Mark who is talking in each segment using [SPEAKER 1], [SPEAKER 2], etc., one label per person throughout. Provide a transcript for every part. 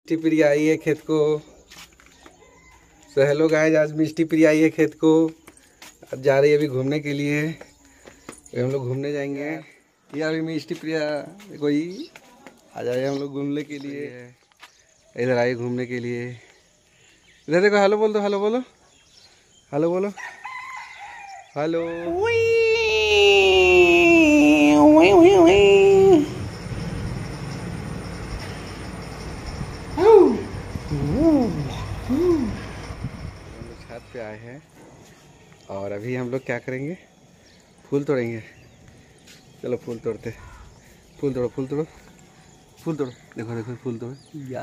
[SPEAKER 1] मिष्टी प्रिया आई है खेत को। तो हेलो गाइस, आज मिष्टी प्रिया आई है खेत को। अब जा रही है अभी घूमने के लिए। तो हम लोग घूमने जाएंगे। ये अभी मिष्टी प्रिया कोई आ जाए, हम लोग घूमने के लिए। इधर आए घूमने के लिए। इधर देखो, हेलो बोल दो, हेलो बोलो, हेलो बोलो, हेलो। छत पे आए हैं और अभी हम लोग क्या करेंगे, फूल तोड़ेंगे। चलो फूल तोड़ते, फूल तोड़ो, फूल तोड़ो, फूल तोड़ो। देखो देखो फूल तोड़ो या।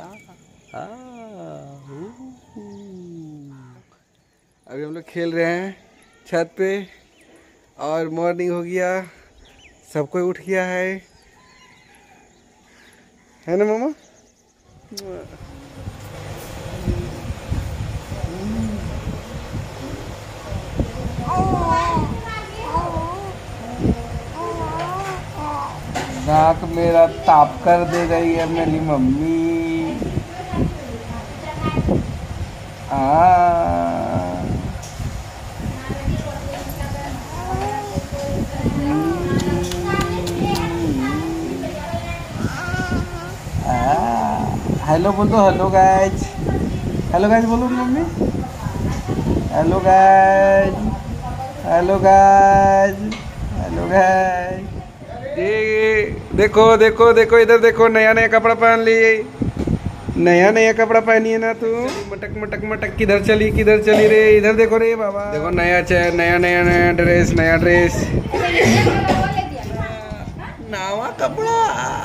[SPEAKER 1] अभी हम लोग खेल रहे हैं छत पे और मॉर्निंग हो गया, सब कोई उठ गया है ना मामा? नाक मेरा ताप कर दे रही है मेरी मम्मी। हेलो बोल दो, हेलो गाइज, हेलो गाइज बोलो mummy, hello guys, hello guys, hello guys. ये देखो देखो देखो, इधर देखो, नया नया कपड़ा पहन लिए, नया नया कपड़ा पहनी है ना तू। मटक मटक मटक, किधर चली रे? इधर देखो रे बाबा, देखो नया चेयर, नया नया नया ड्रेस, नया ड्रेस, नवा कपड़ा।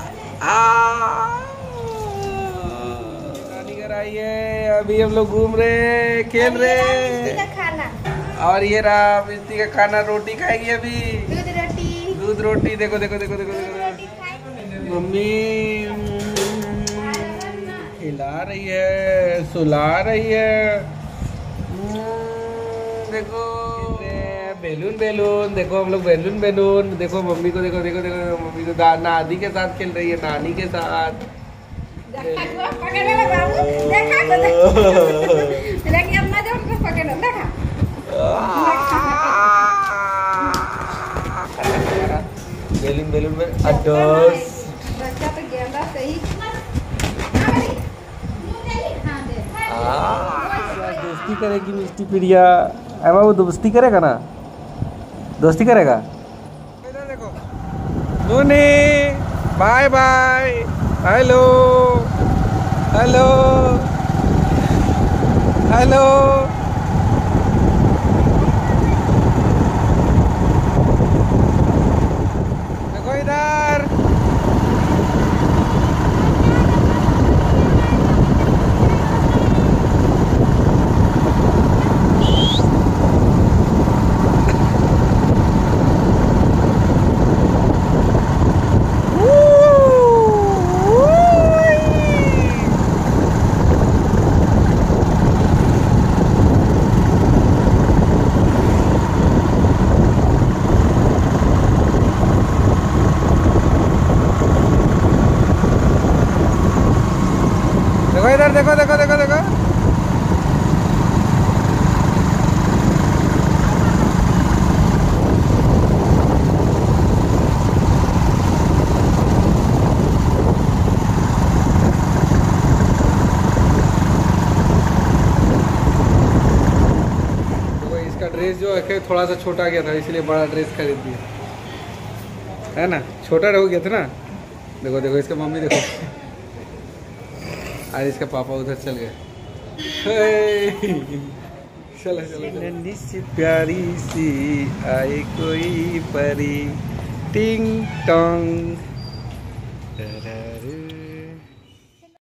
[SPEAKER 1] नानी घर आई है, अभी हम लोग घूम रहे, खेल रहे। और ये रहा मिष्टी का खाना, रोटी खाएगी अभी, दूध रोटी। देखो देखो देखो देखो देखो, मम्मी खिला रही है, सुला रही है। देखो बैलून बैलून, देखो हम लोग बैलून बैलून। देखो मम्मी को, देखो देखो देखो, मम्मी को नानी के साथ खेल रही है, नानी के साथ। बैलून बैलून में दोस्ती करेगी मिष्टी प्रिया। एमा वो दोस्ती करेगा ना, दोस्ती करेगा। इधर देखो नूनी, bye bye, hello hello hello. देखो इधर, देखो देखो देखो देखो। देखो इसका ड्रेस जो है थोड़ा सा छोटा गया था, इसलिए बड़ा ड्रेस खरीद दिया है ना, छोटा हो गया था ना। देखो देखो इसका मम्मी, देखो आज इसका पापा उधर चल गए। चलो चलो, नन्ही सी प्यारी सी आई कोई परी, टिंग टोंग।